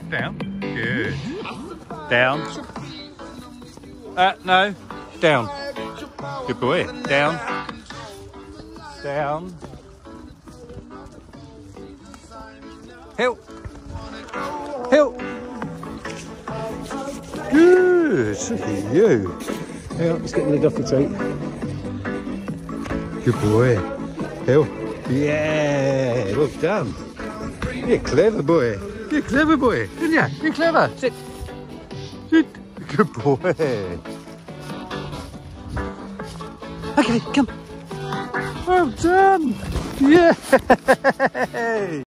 Down. Good. Down. No. Down. Good boy. Down. Down. Help. Help. Good. Look at you. Hang on, let's get the lid off the tank. Good boy. Help. Yeah. Well done. You're a clever boy. You're a clever boy, isn't you? You're clever. Sit. Sit. Good boy. Okay, come. Well done. Yeah.